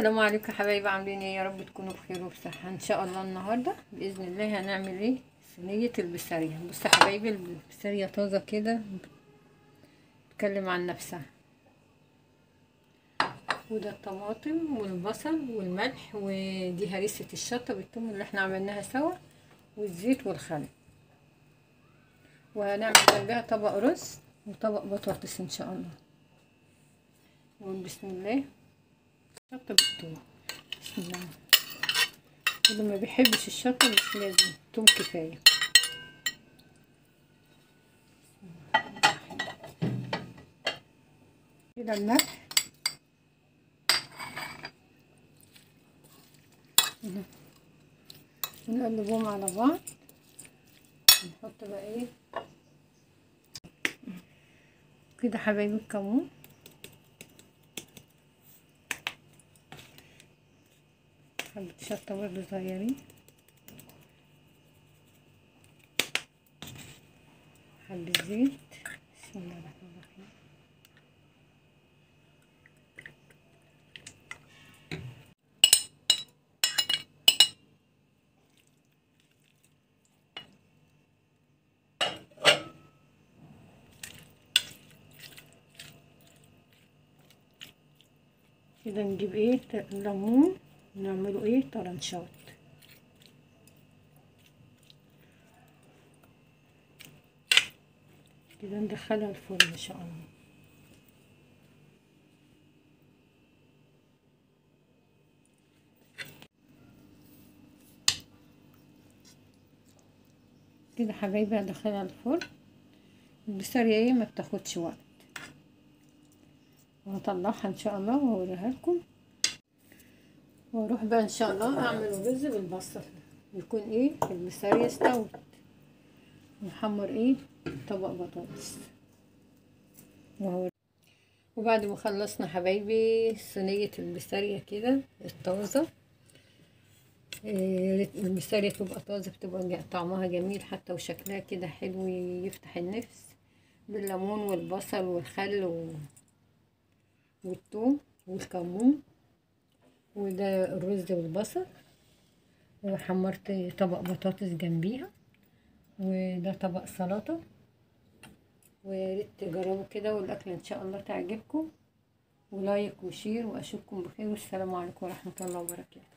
السلام عليكم يا حبايبي، عاملين ايه؟ يا رب تكونوا بخير وبصحه ان شاء الله. النهارده باذن الله هنعمل ايه؟ صينيه البسارية. بصوا يا حبايبي، البسارية طازه كده بتتكلم عن نفسها. وده الطماطم والبصل والملح، ودي هريسه الشطه بالثوم اللي احنا عملناها سوا، والزيت والخل. وهنعمل جنبها طبق رز وطبق بطاطس ان شاء الله. نقول بسم الله. شطه بالثوم، بسم الله. اللي ما بيحبش الشطه مش لازم، توم كفايه. كده الملح ونقلبهم على بعض. نحط بقى ايه كده حبايبي الكمون، حبة شطة برضه صغيرين، حبة زيت. بسم الله الرحمن الرحيم. كده نجيب ايه ليمون، نعمله ايه طرنشات. كده ندخلها الفرن ان شاء الله. كده حبايبي هدخلها الفرن. البسارية ايه ما بتاخدش وقت، وهطلعها ان شاء الله واوريها لكم. واروح بقى ان شاء الله اعمل رز بالبصل، يكون ايه البسارية استوت. نحمر ايه طبق بطاطس. وبعد ما خلصنا حبايبي صينية البسارية كده الطازة، البسارية تبقى طازة بتبقى طعمها جميل حتى، وشكلها كده حلو يفتح النفس، بالليمون والبصل والخل والثوم والكمون. وده الرز والبصل، وحمرت طبق بطاطس جنبيها، وده طبق سلطة. وياريت تجربوا كده، والاكل ان شاء الله تعجبكم. ولايك وشير، واشوفكم بخير، والسلام عليكم ورحمة الله وبركاته.